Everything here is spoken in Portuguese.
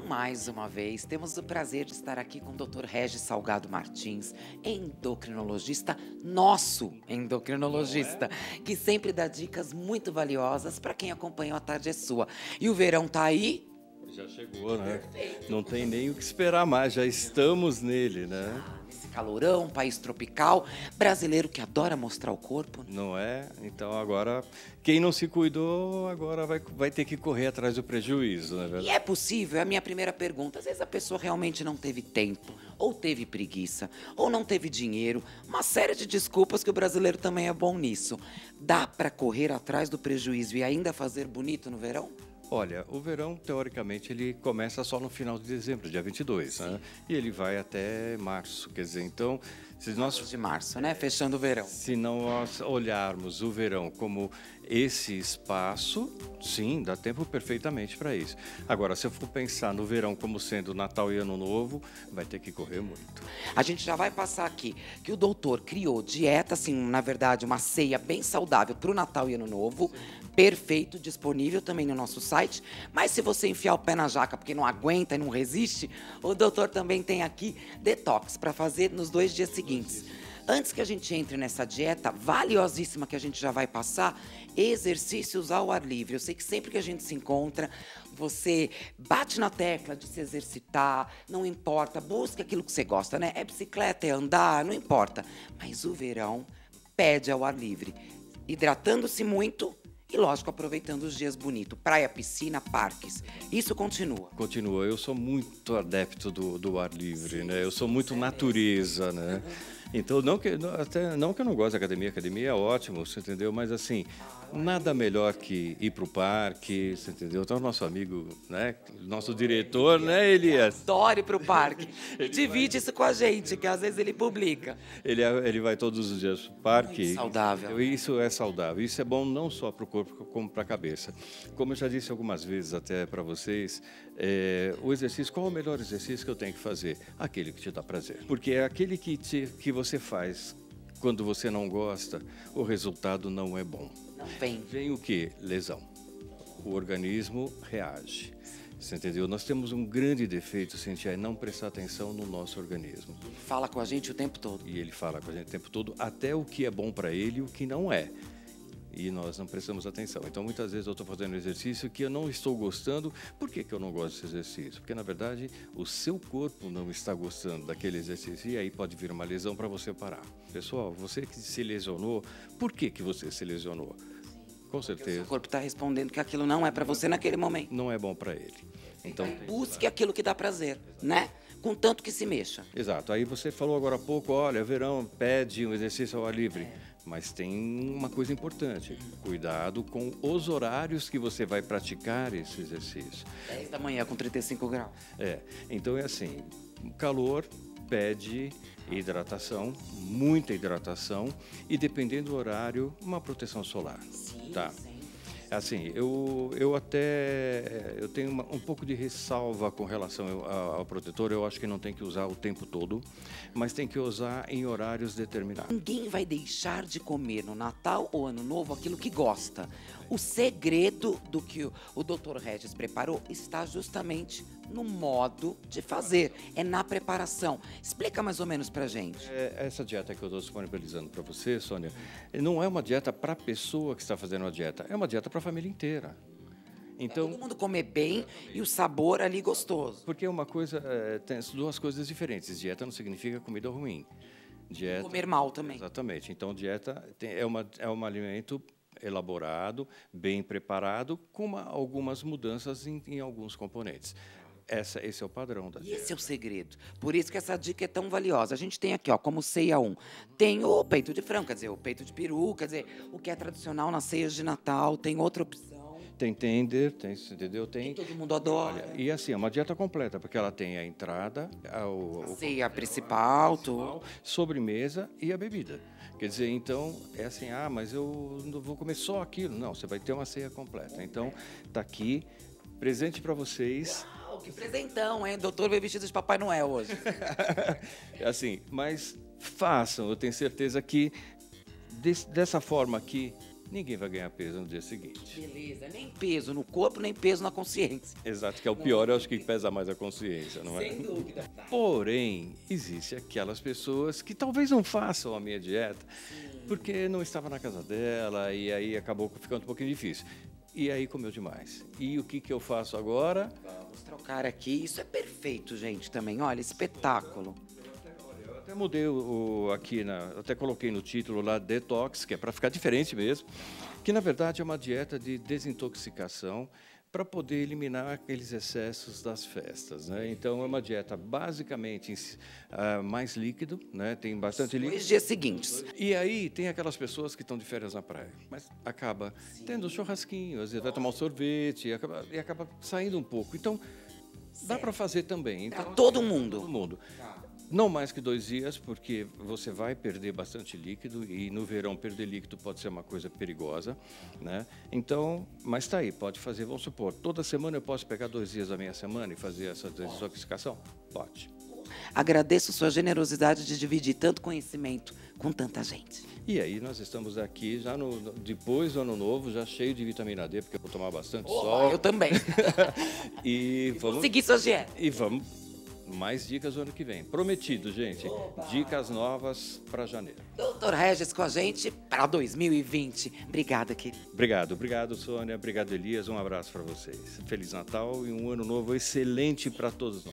mais uma vez, temos o prazer de estar aqui com o Dr. Regis Salgado Martins, endocrinologista, nosso endocrinologista, que sempre dá dicas muito valiosas para quem acompanha o A Tarde é Sua. E o verão tá aí? Já chegou, né? Não tem nem o que esperar mais, já estamos nele, né? Esse calorão, país tropical, brasileiro que adora mostrar o corpo, né? Não é? Então agora, quem não se cuidou, agora vai ter que correr atrás do prejuízo, não é verdade? E é possível, é a minha primeira pergunta. Às vezes a pessoa realmente não teve tempo, ou teve preguiça, ou não teve dinheiro. Uma série de desculpas que o brasileiro também é bom nisso. Dá para correr atrás do prejuízo e ainda fazer bonito no verão? Olha, o verão, teoricamente, ele começa só no final de dezembro, dia 22, né? E ele vai até março, quer dizer, então, se nós... De março, né? Fechando o verão. Se nós olharmos o verão como esse espaço, sim, dá tempo perfeitamente para isso. Agora, se eu for pensar no verão como sendo Natal e Ano Novo, vai ter que correr muito. A gente já vai passar aqui que o doutor criou dieta, assim, na verdade, uma ceia bem saudável para o Natal e Ano Novo. Perfeito, disponível também no nosso site. Mas se você enfiar o pé na jaca porque não aguenta e não resiste, o doutor também tem aqui detox para fazer nos 2 dias seguintes. Antes que a gente entre nessa dieta valiosíssima que a gente já vai passar, exercícios ao ar livre. Eu sei que sempre que a gente se encontra, você bate na tecla de se exercitar, não importa, busque aquilo que você gosta, né? É bicicleta, é andar, não importa. Mas o verão pede ao ar livre, hidratando-se muito e, lógico, aproveitando os dias bonitos. Praia, piscina, parques. Isso continua. Continua. Eu sou muito adepto do ar livre, né? Eu sou muito natureza, né? Então, até não que eu não goste da academia. A academia é ótimo, você entendeu? Mas, assim, nada melhor que ir para o parque, você entendeu? Então, o nosso amigo, né? Nosso diretor, né, Elias? Adore ir para o parque. Divide isso com a gente, que às vezes ele publica. Ele vai todos os dias para o parque. Muito saudável. Isso é saudável. Isso é bom não só para o corpo, como para a cabeça. Como eu já disse algumas vezes até para vocês, o exercício, qual é o melhor exercício que eu tenho que fazer? Aquele que te dá prazer. Porque é aquele que você faz quando você não gosta, o resultado não é bom. Não vem. Vem o quê? Lesão. O organismo reage. Você entendeu? Nós temos um grande defeito, Cintia, é não prestar atenção no nosso organismo. Fala com a gente o tempo todo. E ele fala com a gente o tempo todo, até o que é bom para ele e o que não é. E nós não prestamos atenção. Então, muitas vezes eu estou fazendo um exercício que eu não estou gostando. Por que eu não gosto desse exercício? Porque, na verdade, o seu corpo não está gostando daquele exercício. E aí pode vir uma lesão para você parar. Pessoal, você que se lesionou, por que você se lesionou? Com certeza. O corpo está respondendo que aquilo não é para você naquele momento. Não é bom para ele. Então, busque aquilo que dá prazer, né? Contanto que se mexa. Exato. Aí você falou agora há pouco, olha, verão pede um exercício ao ar livre. Mas tem uma coisa importante, cuidado com os horários que você vai praticar esse exercício. 10 da manhã com 35 graus. Então é assim, calor pede hidratação, muita hidratação e dependendo do horário, uma proteção solar. Sim, tá? sim. Assim, eu tenho um pouco de ressalva com relação ao protetor. Eu acho que não tem que usar o tempo todo, mas tem que usar em horários determinados. Ninguém vai deixar de comer no Natal ou Ano Novo aquilo que gosta. O segredo do que o Dr. Regis preparou está justamente no modo de fazer, é na preparação. Explica mais ou menos pra gente. Essa dieta que eu estou disponibilizando para você, Sônia, não é uma dieta para a pessoa que está fazendo a dieta, é uma dieta para a família inteira. Então, todo mundo comer bem e o sabor ali gostoso. Porque uma coisa, tem 2 coisas diferentes. Dieta não significa comida ruim. Dieta, comer mal também. Exatamente. Então, dieta é um alimento elaborado, bem preparado, com algumas mudanças em alguns componentes. Esse é o padrão da dieta. Esse é o segredo. Por isso que essa dica é tão valiosa. A gente tem aqui, ó, como ceia 1, tem o peito de frango, quer dizer, o peito de peru, quer dizer, o que é tradicional nas ceias de Natal, tem outra opção. Tem tender, entendeu? Tem todo mundo adora. Olha, e assim, é uma dieta completa, porque ela tem a entrada, a ceia principal, sobremesa e a bebida. Quer dizer, então, é assim, mas eu não vou comer só aquilo. Não, você vai ter uma ceia completa. Então, tá aqui, presente para vocês. Uau, que presentão, hein? Doutor veio vestido de Papai Noel hoje. Assim, mas façam, eu tenho certeza que dessa forma aqui, ninguém vai ganhar peso no dia seguinte. Beleza, nem peso no corpo, nem peso na consciência. Exato, que é o pior, eu acho que pesa mais a consciência, não é? Sem dúvida. Porém, existe aquelas pessoas que talvez não façam a minha dieta, porque não estava na casa dela e aí acabou ficando um pouquinho difícil. E aí comeu demais. E o que eu faço agora? Vamos trocar aqui. Isso é perfeito, gente, também. Olha, espetáculo. Eu até mudei aqui, até coloquei no título lá Detox, que é para ficar diferente mesmo, que na verdade é uma dieta de desintoxicação para poder eliminar aqueles excessos das festas, né? Então é uma dieta basicamente mais líquido, né? Tem bastante líquido. Os dias seguintes. E aí tem aquelas pessoas que estão de férias na praia, mas acaba tendo um churrasquinho, às vezes vai tomar um sorvete e acaba saindo um pouco. Então dá para fazer também. Então, Todo mundo. todo mundo. Não mais que 2 dias, porque você vai perder bastante líquido e no verão perder líquido pode ser uma coisa perigosa, né? Então, mas tá aí, pode fazer, vamos supor, toda semana eu posso pegar 2 dias da minha semana e fazer essa desintoxicação? Pode. Agradeço sua generosidade de dividir tanto conhecimento com tanta gente. E aí nós estamos aqui já depois do ano novo, já cheio de vitamina D, porque eu vou tomar bastante sol. Eu também. E Vou seguir sua dieta. E vamos mais dicas no ano que vem. Prometido, gente. Dicas novas para janeiro. Doutor Regis com a gente para 2020. Obrigada, querido. Obrigado, Sônia. Obrigado, Elias. Um abraço para vocês. Feliz Natal e um ano novo excelente para todos nós.